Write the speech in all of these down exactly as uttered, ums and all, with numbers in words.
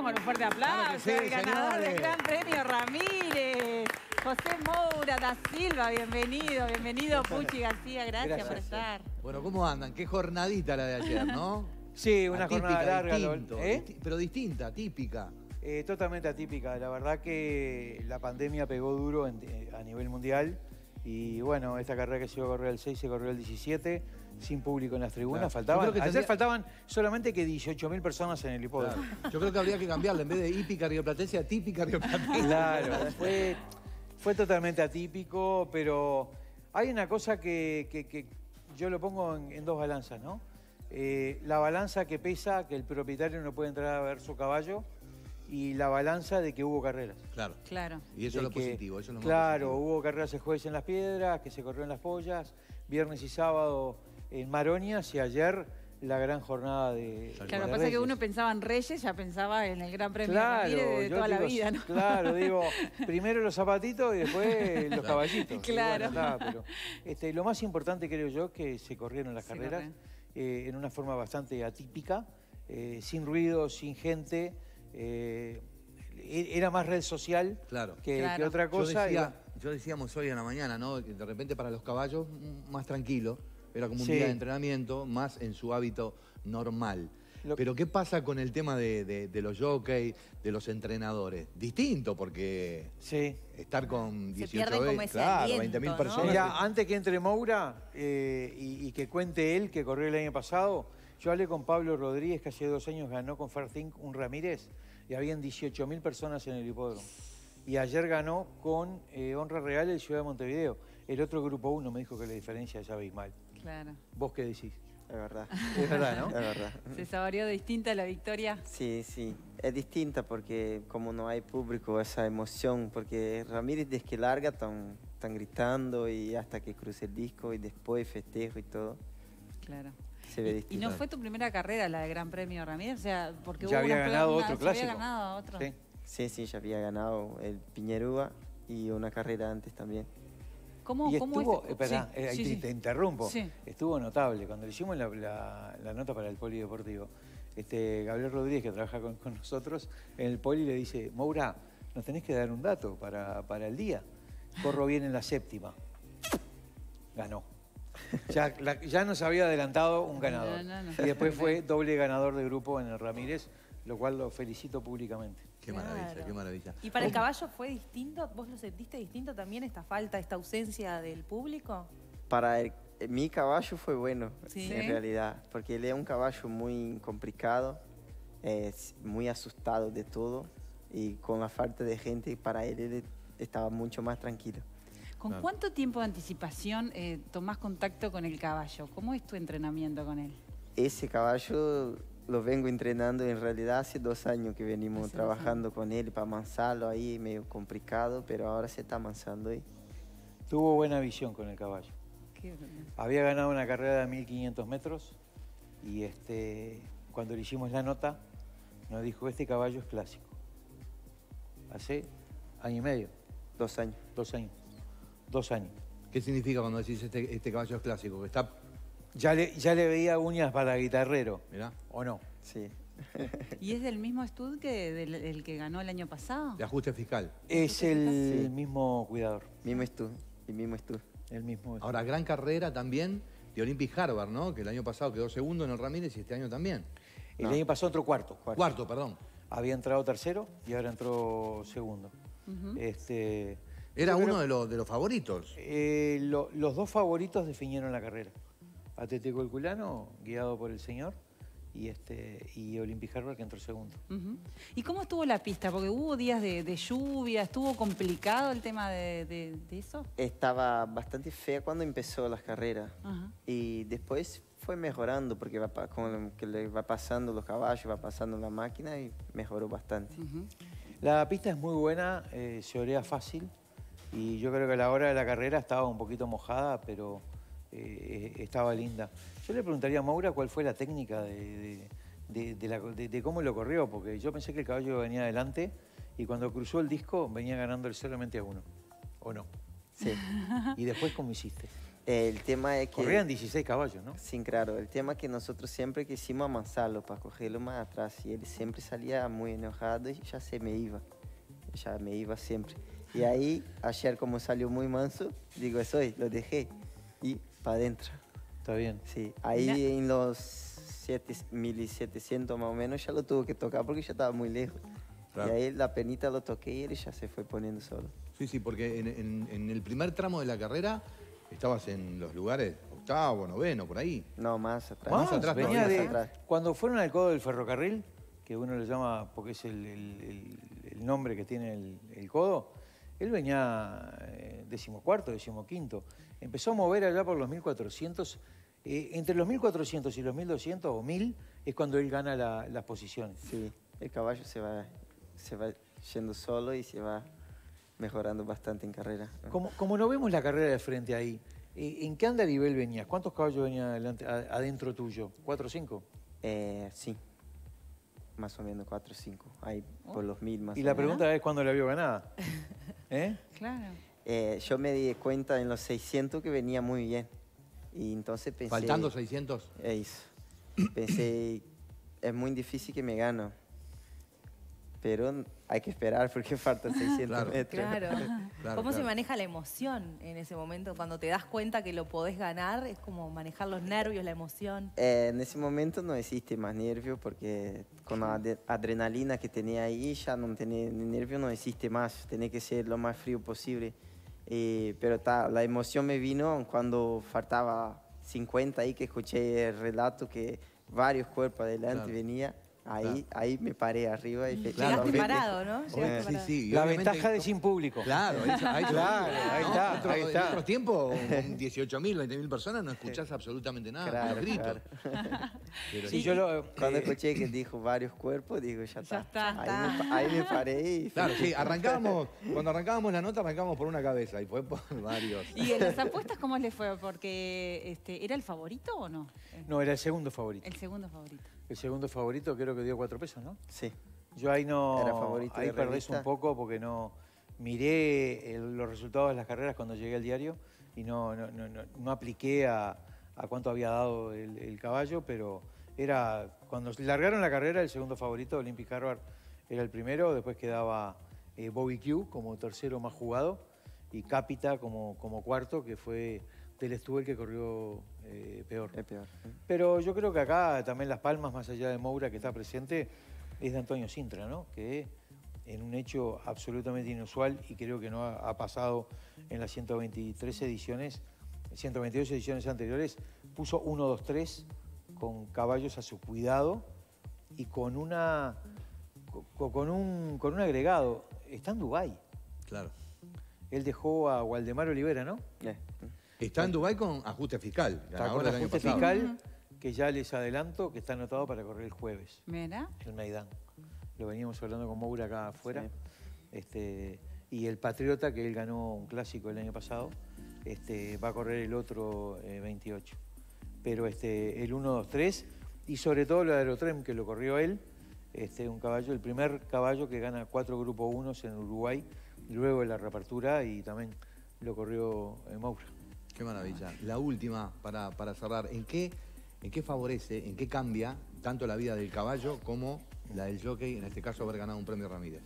recibamos con un fuerte aplauso Claro que sí, al ganador señores. del Gran Premio Ramírez, José Moura da Silva. Bienvenido, bienvenido Puchi García, gracias, Gracias. por estar. Bueno, ¿cómo andan? Qué jornadita la de ayer, ¿no? Sí, una Atípica, jornada larga. distinto, lo- ¿eh? disti- pero distinta, típica. Eh, totalmente atípica. La verdad que la pandemia pegó duro en- eh, a nivel mundial. Y bueno, esta carrera que se iba a correr el seis se corrió el diecisiete, sin público en las tribunas. Claro. Faltaban, Yo creo que ayer tendría- faltaban solamente que dieciocho mil personas en el hipódromo. Yo creo que habría que cambiarla. En vez de hípica rioplatense a típica rioplatense. Claro, fue, fue totalmente atípico, pero hay una cosa que, que- que yo lo pongo en, en dos balanzas, ¿no? Eh, la balanza que pesa que el propietario no puede entrar a ver su caballo y la balanza de que hubo carreras. Claro. Claro. Y eso De es lo que, positivo. Eso es lo más claro, positivo. hubo carreras el jueves en Las Piedras, que se corrió en Las Pollas, viernes y sábado en Maronias y ayer la gran jornada de Tal Claro, de pasa que Reyes. uno pensaba en Reyes, ya pensaba en el Gran Premio Claro, Ramírez de yo toda la digo, vida, ¿no? Claro, digo, primero los zapatitos y después los Claro. caballitos. Y Claro. bueno, está, pero, este, lo más importante creo yo es que se corrieron las Se carreras corrieron. eh, en una forma bastante atípica, eh, sin ruido, sin gente. eh, e- era más red social Claro. que, Claro. que otra Yo, cosa. y decía, yo decíamos hoy en la mañana, ¿no? Que de repente para los caballos mm, más tranquilo. Era como un Sí. día de entrenamiento, más en su hábito normal. Lo- Pero ¿qué pasa con el tema de, de- de los jockeys, de los entrenadores? Distinto, porque Sí. estar con Se dieciocho pierde como veinte, ese claro, aliento, veinte mil ¿no? personas. Mira, antes que entre Moura eh, y, y que cuente él, que corrió el año pasado, yo hablé con Pablo Rodríguez, que hace dos años ganó con Farthink un Ramírez, y habían dieciocho mil personas en el hipódromo. Y ayer ganó con eh, Honra Real el Ciudad de Montevideo. El otro grupo uno me dijo que la diferencia es abismal. Claro. ¿Vos qué decís? Es verdad. Es verdad, ¿no? Es verdad. ¿Se saboreó distinta la victoria? Sí, sí. Es distinta porque como no hay público, esa emoción, porque Ramírez desde que larga están, están gritando y hasta que cruce el disco y después festejo y todo, Claro. se ve Y distinto. no fue tu primera carrera la de Gran Premio Ramírez, o sea, porque Ya hubo había una- ganado una- otro se había clásico. ganado otro. Sí. Sí, sí, ya había ganado el Piñerúa y una carrera antes también. ¿Cómo, Y cómo estuvo, es? espera, Sí, eh, ahí sí, te, sí. te interrumpo, Sí. estuvo notable. Cuando le hicimos la, la- la nota para el polideportivo, este, Gabriel Rodríguez, que trabaja con, con nosotros, en el poli le dice, Moura, nos tenés que dar un dato para, para el día. Corro bien en la séptima. Ganó. Ya, la- ya nos había adelantado un ganador. No, no, no. Y después fue doble ganador de grupo en el Ramírez, lo cual lo felicito públicamente. Qué maravilla, Claro. qué maravilla. ¿Y para el caballo fue distinto? ¿Vos lo sentiste distinto también, esta falta, esta ausencia del público? Para el- mi caballo fue bueno, Sí. en realidad, porque él es un caballo muy complicado, es muy asustado de todo y con la falta de gente para él, él estaba mucho más tranquilo. ¿Con Claro. cuánto tiempo de anticipación eh, tomás contacto con el caballo? ¿Cómo es tu entrenamiento con él? Ese caballo lo vengo entrenando en realidad hace dos años que venimos Hace dos trabajando con él para amansarlo ahí, medio complicado, pero ahora se está amansando ahí. Tuvo buena visión con el caballo. Qué- Había ganado una carrera de mil quinientos metros y este, cuando le hicimos la nota nos dijo, este caballo es clásico. Hace año y medio, Dos años. dos años, dos años. ¿Qué significa cuando decís este, este caballo es clásico? Que está, Ya le, ya le veía uñas para guitarrero, mirá, ¿o no? Sí. ¿Y es del mismo estudio que del el que ganó el año pasado? de ajuste fiscal. Es el Sí. mismo cuidador, Mismo estudio. Y mismo estudio. el mismo. Ahora, gran carrera también de Olympic Harvard, ¿no? Que el año pasado quedó segundo en el Ramírez y este año también. el no. año pasado entró cuarto. Cuarto, perdón. Había entrado tercero y ahora entró segundo. Ujú. este, Era yo creo- uno de los, de los favoritos. Eh, lo- los dos favoritos definieron la carrera. Atlético Herculano, guiado por el señor, y, este, y Olympic Harvard, que entró segundo. Ujú. ¿Y cómo estuvo la pista? Porque hubo días de, de lluvia, ¿estuvo complicado el tema de, de- de eso? Estaba bastante fea cuando empezó las carreras. Ajá. Y después fue mejorando porque va, pa- con lo que le va pasando los caballos, va pasando la máquina y mejoró bastante. Ujú. La pista es muy buena, eh, se orea fácil, y yo creo que a la hora de la carrera estaba un poquito mojada, pero eh, estaba linda. Yo le preguntaría a Moura cuál fue la técnica de, de- de- de la- de- de cómo lo corrió, porque yo pensé que el caballo venía adelante y cuando cruzó el disco venía ganando solamente a uno, ¿o no? Sí. Y después, ¿cómo hiciste? El tema es que... Corrían dieciséis caballos, ¿no? Sí, claro. El tema es que nosotros siempre quisimos amansarlo para cogerlo más atrás. Y él siempre salía muy enojado y ya se me iba. Ya me iba siempre. Y ahí, ayer como salió muy manso, digo, eso es, lo dejé. Y para adentro. Está bien. Sí, ahí Mira. en los siete mil setecientos más o menos ya lo tuve que tocar porque ya estaba muy lejos. Claro. Y ahí la penita lo toqué y él ya se fue poniendo solo. Sí, sí, porque en, en- en el primer tramo de la carrera estabas en los lugares octavo, noveno, por ahí. No, más atrás. Más atrás venía todavía. de... Más atrás. Cuando fueron al codo del ferrocarril, que uno le llama porque es el, el- el- el nombre que tiene el, el codo, él venía eh, decimocuarto, decimoquinto. Empezó a mover allá por los mil cuatrocientos. Eh, entre los mil cuatrocientos y los mil doscientos o mil es cuando él gana la- las posiciones. Sí, el caballo se va, se va yendo solo y se va mejorando bastante en carrera. ¿no? Como, como no vemos la carrera de frente ahí, eh, ¿en qué andarivel venías? ¿Cuántos caballos venía adelante- a- adentro tuyo? ¿Cuatro o cinco? Eh, sí, más o menos cuatro o cinco, ahí por los mil más Y o la menos. pregunta es cuándo la vio ganada. ¿Eh? Claro. Eh, yo me di cuenta en los seiscientos que venía muy bien. Y entonces pensé... Faltando seiscientos. Eso. Pensé, es muy difícil que me gano. Pero hay que esperar porque faltan seiscientos Claro. metros. Claro. Claro, ¿Cómo se claro. maneja la emoción en ese momento? Cuando te das cuenta que lo podés ganar, es como manejar los nervios, la emoción. Eh, en ese momento no existe más nervio porque con la ade- adrenalina que tenía ahí ya no tenía ni nervio, no existe más. Tenía que ser lo más frío posible. Eh, pero ta, la emoción me vino cuando faltaba cincuenta ahí que escuché el relato que varios cuerpos adelante Claro. venía. Ahí, Claro. ahí me paré arriba y fe- Claro, Llegaste viste. parado, ¿no? Obvio, Llegaste sí, parado. sí. y La obviamente- ventaja de sin público. Claro, eso- a eso Claro, iba, ahí ¿no? está, Otro- ahí está. En otros tiempos, con dieciocho mil, veinte mil personas, no escuchás absolutamente nada, Claro, los gritos. claro. Pero Sí, sí, yo lo, Cuando eh, escuché que dijo varios cuerpos, digo, ya está. está. Ahí, me, pa- ahí me paré y... Claro, sí, arrancábamos, cuando arrancábamos la nota, arrancábamos por una cabeza y fue por varios. ¿Y en las apuestas cómo le fue? Porque este, ¿era el favorito o no? no, era el segundo favorito. El segundo favorito. El segundo favorito creo que dio cuatro pesos, ¿no? Sí. Yo ahí no... Era favorito ahí de perdés revista. un poco porque no... Miré el- los resultados de las carreras cuando llegué al diario y no, no, no, no, no apliqué a, a cuánto había dado el, el caballo, pero era... Cuando largaron la carrera, el segundo favorito, Olympic Harvard, era el primero, después quedaba eh, Bobby Q como tercero más jugado y Capita como, como cuarto, que fue Del Estuve el que corrió eh, peor. Es peor. Pero yo creo que acá también Las Palmas, más allá de Moura que está presente, es de Antonio Sintra, ¿no? Que en un hecho absolutamente inusual y creo que no ha, ha pasado en las ciento veintitrés ediciones, ciento veintidós ediciones anteriores, puso uno, dos, tres con caballos a su cuidado y con una co- con un, con un agregado. Está en Dubái. Claro. Él dejó a Waldemar Olivera, ¿no? Eh, Está en Dubái con ajuste fiscal. Está ganador con del año ajuste pasado. fiscal, que ya les adelanto que está anotado para correr el jueves. Mira. El Maidán. Lo veníamos hablando con Moura acá afuera. Sí. Este, y el Patriota, que él ganó un clásico el año pasado, este, va a correr el otro eh, veintiocho. Pero este, el uno, dos, tres, y sobre todo el Aerotrem, que lo corrió él, este, un caballo, el primer caballo que gana cuatro grupos unos en Uruguay, luego de la reapertura, y también lo corrió eh, Moura. Qué maravilla. La última, para, para cerrar. ¿En qué, ¿En qué favorece, en qué cambia tanto la vida del caballo como la del jockey, en este caso haber ganado un premio Ramírez?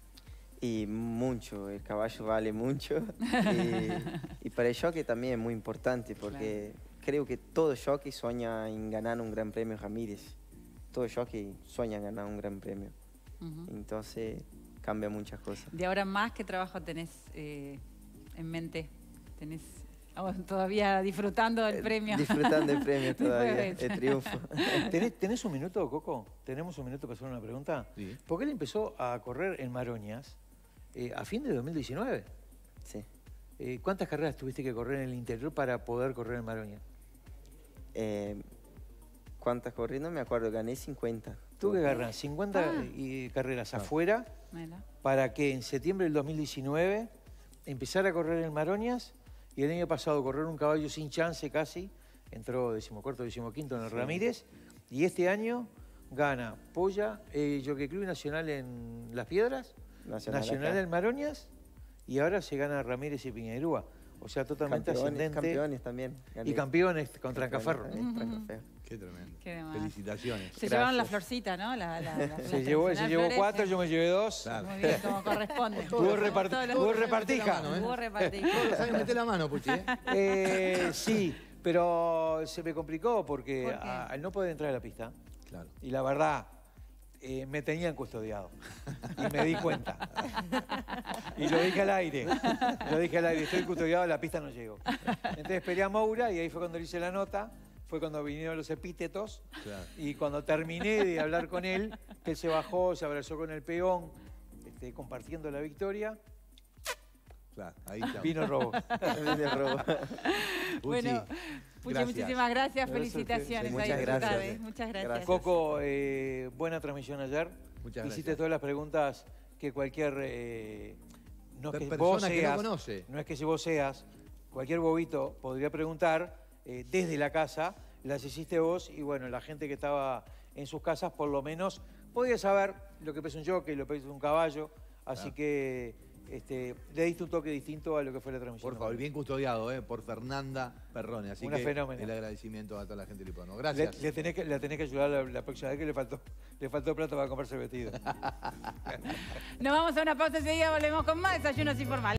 Y mucho, el caballo vale mucho. y, y para el jockey también es muy importante porque creo que todo jockey sueña en ganar un gran premio Ramírez. Todo jockey sueña en ganar un gran premio. Ujú. Entonces cambia muchas cosas. De ahora en más, ¿qué trabajo tenés eh, en mente? ¿Tenés oh, todavía disfrutando del premio? Eh, Disfrutando el premio todavía, Después de el triunfo. ¿Tenés, tenés un minuto, Coco? ¿Tenemos un minuto para hacer una pregunta? Sí. Porque él empezó a correr en Maroñas eh, a fin de dos mil diecinueve. Sí. Eh, ¿Cuántas carreras tuviste que correr en el interior para poder correr en Maroñas? Eh, ¿Cuántas corrí? No me acuerdo, gané cincuenta. Tuve que agarrar cincuenta Ah. y carreras afuera Mira. para que en septiembre del dos mil diecinueve empezara a correr en Maroñas y el año pasado correr un caballo sin chance casi, entró decimocuarto, decimoquinto en el Ramírez, y este año gana Polla, eh, Jockey Club Nacional en Las Piedras, Nacional Nacional, acá. en Maroñas, y ahora se gana Ramírez y Piñeirúa. O sea, totalmente Campeones, ascendente. campeones también. Y campeones contra Trancaferro. Campeones también, Trancaferro. Qué tremendo. Qué demás. Felicitaciones. Se llevaron la florcita, ¿no? La, la, la, Se las llevó, se tradicionales llevó flores, cuatro, sí. yo me llevé dos. Claro. Muy bien, como corresponde. Hubo, repart- Todos los- hubo repartija. ¿no? ¿eh? Hubo repartija. Todos saben meter la mano, Puchi, ¿eh? Eh, sí, pero se me complicó porque ¿Por qué? a- al no poder entrar a la pista, Claro. y la verdad, eh, me tenían custodiado. Y me di cuenta. Y lo dije al aire. Lo dije al aire, estoy custodiado, a la pista no llego. Entonces esperé a Moura y ahí fue cuando le hice la nota. Fue cuando vinieron los epítetos. Claro. Y cuando terminé de hablar con él, él se bajó, se abrazó con el peón, este, compartiendo la victoria. Claro, ahí está. Vino el robo. De robo. Puchi, Bueno, Puchi, gracias. muchísimas gracias. Gracias. Felicitaciones. Muchas a disfrutar, gracias. ¿eh? Muchas gracias. Gracias. Coco, eh, buena transmisión ayer. Muchas Hiciste gracias. todas las preguntas que cualquier... eh, no es Per- que vos persona que no seas, conoce. no es que si vos seas, cualquier bobito podría preguntar eh, desde la casa, las hiciste vos y bueno, la gente que estaba en sus casas por lo menos podía saber lo que pesa un jockey, lo que pesa un caballo, así Claro. que este, le diste un toque distinto a lo que fue la transmisión. Por favor, bien custodiado, ¿eh? Por Fernanda Perrone. Así Una que fenómena. el agradecimiento a toda la gente de Lipano. Le, Gracias. le tenés que, la tenés que ayudar la, la próxima vez que le faltó, le faltó plata para comprarse el vestido. Nos vamos a una pausa enseguida, volvemos con más desayunos informales.